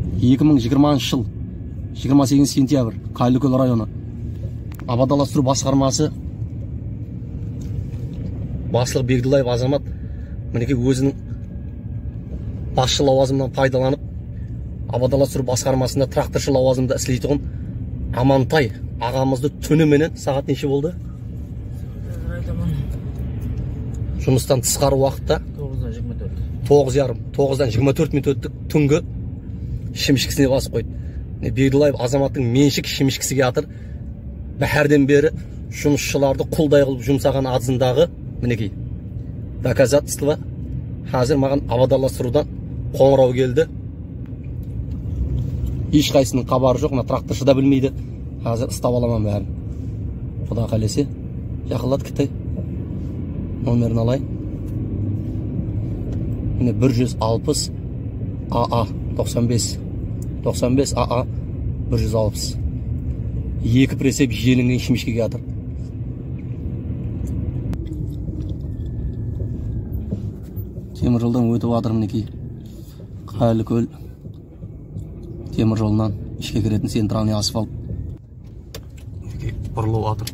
2020 жыл 28 сентябрь Қайлыкөл районы Абадаластыру басқармасы басшылығы Бегдулаев Азамат мінекей өзінің басшы лауазымынан пайдаланып Абадаластыру басқармасында тракторшы лауазымында істейтін Амантай ағамызды түніменен сағат неше болды? Жұмыстан тысқары уақытта 9:30-9:24 минут өттік түнгі шемішкісіне басып қойды. Бегдулаев Азаматтың меншік шемішкісіге атыр. Бәрден бері жұмысшыларды құлдай қылып жұмсаған азындағы мінекей доказательство. Қазір маған Абадаластырудан қоңырау келді. Ешқайсының хабары жоқ, тракторшы да білмейді. Қазір ұстап аламын бәрін. Құда қалесе жақылат кітай. Номерін алайын. Міне 160 АА 95 АА 160. Екі пресеп желінген шемішкеге атыр. Темір жолдан өтіп атыр мінекей. Қайлыкөл темір жолынан ішке кіретін центральный асфальт. Бұрылып атыр.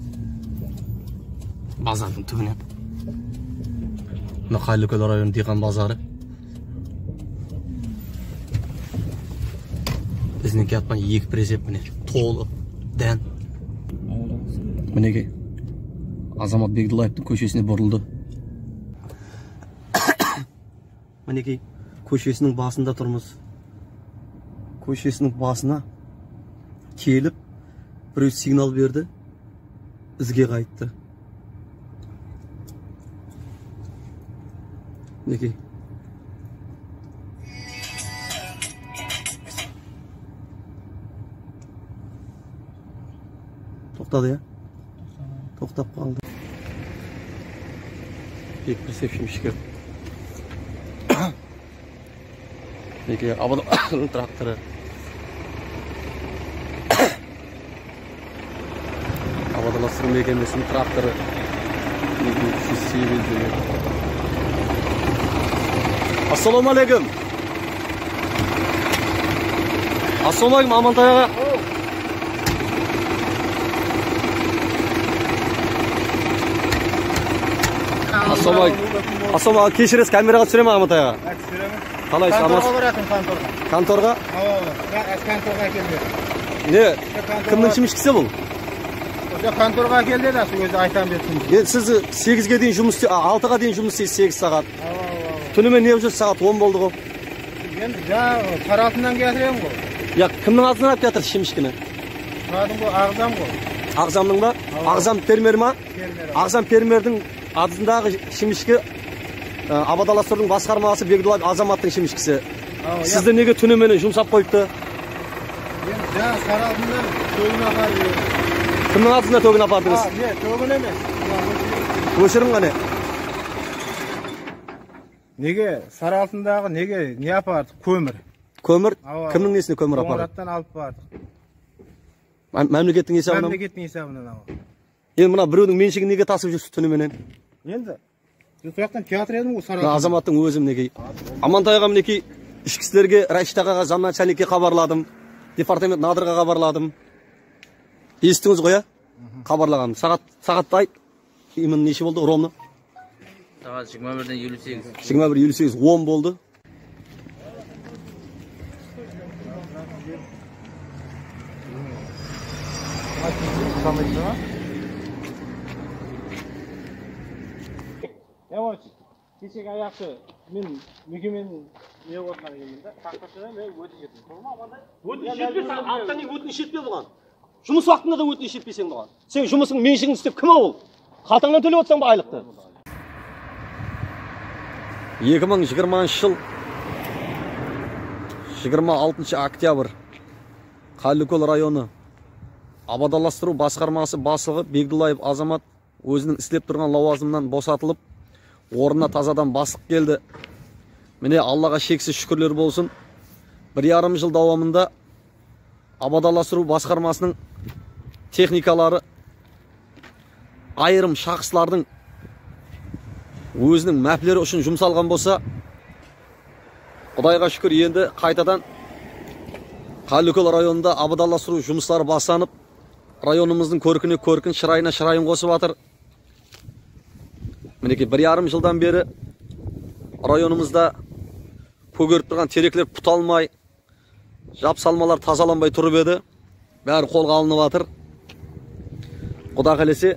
Базардың түбінен. Мына Қайлыкөл районы диқан базары. Біздің атқан екі пресеп міне толы дән. Мінекей Азамат Бегдулаевтың көшесіне бұрылды. Мінекей көшесінің басында тұрмыз. Көшесінің басына келіп біреу сигнал берді, ізге қайтты. Мінекей тоқтады я? Тоқтап қалды. Екі пресеп шемішке. Мінекей Абадаластыру тракторы. Абадаластыру мекемесінің тракторы. Ассаламу алейкум. Ассаламу алейкум Амантай аға. Ассаламу кешіресіз, камераға түсіремін Амантай аға. Қалайсыз? Конторға баратын конторға. Конторға? Конторға келді. Не? Кімнің шемішкісі бұл? Конторға келді да, өзі айтам берсін. Сіз 8-ге дейін жұмыс, 6-ға дейін жұмыс істейсіз 8 сағат. Түнімен не жүрсіз, сағат 10 болды ғой? Енді таралтынан кетірем ғой. Кімнің атынан алып кетір шемішкіні? Сұрадым ғой, Ағзам ғой. Ағзамның ба? Ағзам фермер ма? Ағзам фермердің адысындағы шемішкі Абадаластырудың басқармасы Бегдулаев Азаматтың шемішкісі. Сізді неге түніменен жұмсап қойыпты? Саралтында төгін апарды. Кімнің адысында төгін апардыңыз? Төгін емес. Өшірім ғане? Неге? Саралтындағы неге не апарды? Көмір. Көмір? Кімнің несіне көмір апарды? Қоңыраттан алып барды. Мәмлекеттің есабынан? Мәмлекеттің есабынан. Енді мұна біреудің меншігін неге тасып жүрсіз түніменен? Енді? Сояқтан театр едім ғой Саралтын. Азаматтың өзім мінекей. Амантайға мінекей ішкі істерге, Рашид ағаға, замначальникке хабарладым. Департамент Надырға хабарладым. Естіңіз ғой, хабарлағаным. Сағатты айт. Именно неше болды, ромны? Сағат 21:58. 21:58, 10 болды. Кешегі аяқты мен мекеменің не отқан екенмін, тақташыдан мен өтініш еттім. Өтініш етпесің, аттан өтініш етпе бұған. Жұмыс уақытында да өтініш етпесең бұған. Сен жұмысың меншігін істеп кім ол? Қалтаңнан төлеп отырсаң ба айлықты? 2020 жыл 26 октябрь Қайлыкөл районы Абадаластыру басқармасы басшылығы Бегдулаев Азамат өзінің істеп тұрған лауазымынан босатылып, орнына тазадан басып келді. Міне Аллаға шексіз шүкірлер болсын. 1,5 жыл давамында Абадаластыру басқармасының техникалары айырым шақсылардың өзінің мәпілері үшін жұмсалған болса, Құдайға шүкір енді қайтадан Қаликөл районында абадаластыру жұмыстары басталып, районымыздың көркіне көркін, шырайына шырайын қосып жатыр. Мінекей 1,5 жылдан бері районымызда көгеріп тұрған тереклер пұталмай, жапсалмалар тазаланбай тұрып еді. Бәрі қолға алынып жатыр. Құда қаласа,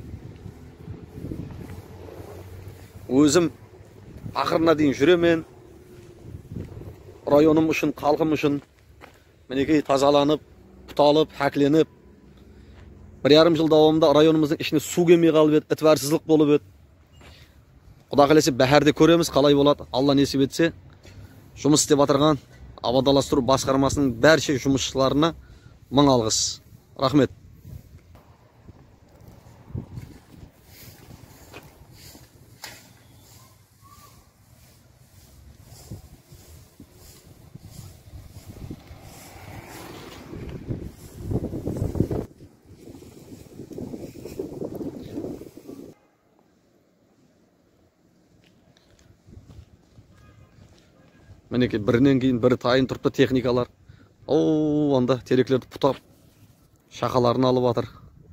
өзім ақырына дейін жүремен. Районым үшін, халқым үшін мінекей тазаланып, пұталып, хәкленіп. 1,5 жыл давамында районымыздың ішіне су келмей қалып еді, ітварсыздық болып еді. Құда қаласа бәрде көреміз, қалай болады. Алла несіп етсе, жұмыс істеп жатырған абадаластыру басқармасының бәрше жұмысшыларына мың алғыс. Рахмет. Мінекей бірінен кейін бірі тайын тұрыпты техникалар. Анда тереклерді пұтап, шақаларын алып жатыр.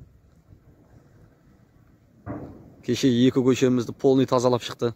Кеше 2 көшемізді полный тазалап шықты.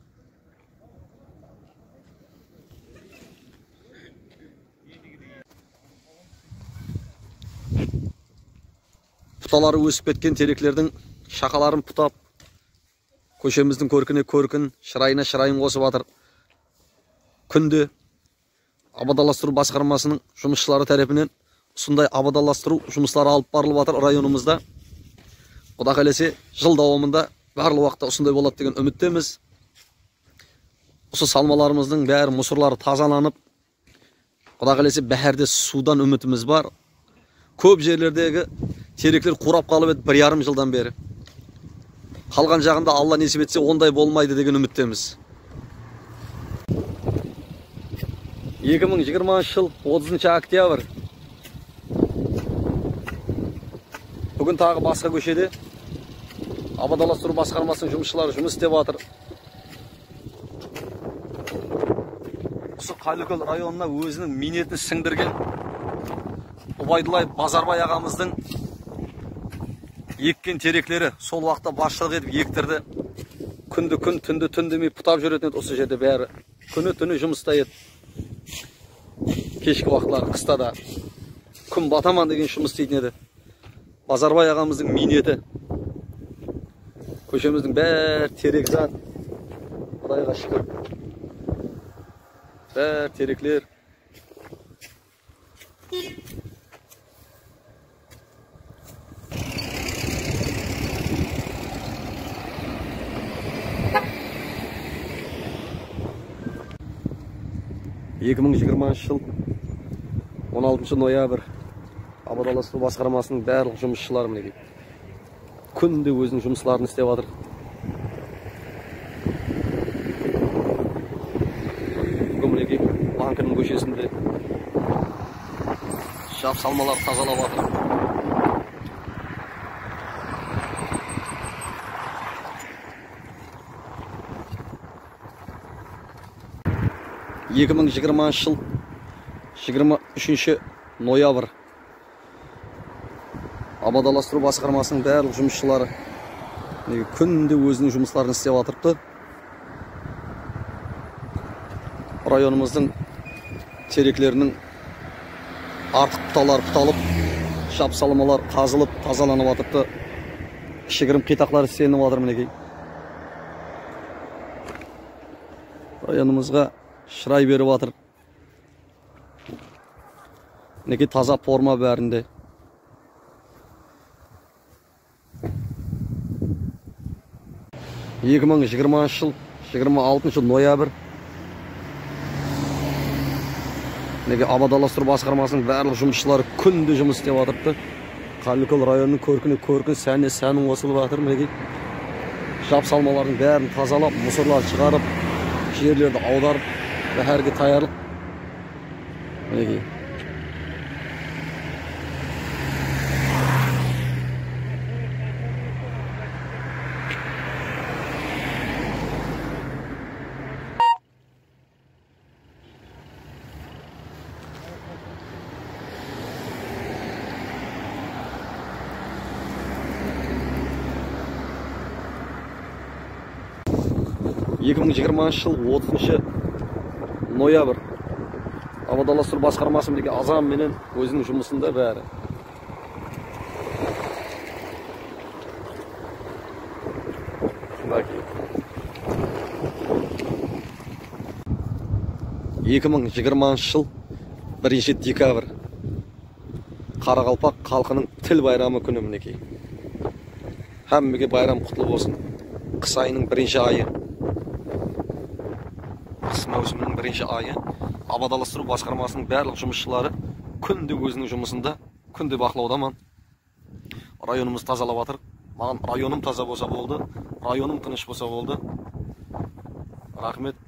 Пұталары өсіп кеткен тереклердің шақаларын пұтап, көшеміздің көркіне көркін, шырайына шырайын қосып жатыр. Күнде абадаластыру басқармасының жұмысшылары тарапынан сондай абадаластыру жұмыстары алып барылып жатыр районымызда. Құда қаласа, жыл давамында барлық уақытта осындай болады деген үміттеміз. Осы салмаларымыздың бәрі мұсырлары тазаланып, құда қаласа бәрде судан үмітіміз бар. Көп жерлердегі тереклер қурап қалып еді 1,5 жылдан бері. Қалған жағында Алла несіп етсе ондай болмайды деген үміттеміз. 2020 жыл 30 октябрь. Бүгін тағы басқа көшеде абадаластыру басқармасының жұмысшылары жұмыс істеп жатыр. Осы Қаликөл районына өзінің минетін сіңдірген Убайдулай Базарбай ағамыздың еккен тереклері сол уақытта басшылық етіп ектірді. Күнді күн, түнді түн демей пұтап жүретін еді осы жерде бәрі. Күні түні жұмыста еді. Кешкі уақытлар қыста да күн батаман деген жұмыс істейтін еді. Базарбай ағамыздың минеті. Көшеміздің бәрі терек зат. Құдайға шүкір. Бәрі тереклер. жыл 16 ноябрь абадаластыру басқармасының барлық жұмысшылары мінекей күнде өзінің жұмысларын істеп жатыр. Бүгін мінекей банкінің көшесінде жапсалмалар тазалап жатыр. 2020 жыл 23 ноябрь абадаластыру басқармасының барлық жұмысшылары күнде өзінің жұмысларын істеп жатырыпты. Районымыздың тереклерінің артық бұталары бұталып, жапсалмалар қазылып, тазаланып жатырыпты. Кішігірім қитақлары істелініп жатыр мінекей. Районымызға шырай беріп жатыр. Мінекей таза форма бәрінде. жыл 26 ноябрь мінекей абадаластыру басқармасының барлық жұмысшылары күнде жұмыс істеп жатырыпты. Қаликөл районының көркіне көркін, сәніне сәнін қосылып жатыр мінекей. Жапсалмалардың бәрін тазалап, мұсырлар шығарып, жерлерді аударып, бәрге таярлық мінекей. 2020 жыл 30 ноябрь Абадаластыру басқармасындегі азам менен өзінің жұмысында бәрі. 2020 жыл 1 декабрь Қарақалпақ халқының тіл байрамы күні мінекей. Hammaga bayram құтлы болсын. Қыс айының 1 айы. Қыс маусымының 1 айы. Абадаластыру басқармасының барлық жұмысшылары күнде өзінің жұмысында, күнде бақылаудаман. Районымыз тазалап жатыр. Маған районым таза болса болды, районым тыныш болса болды. Рахмет.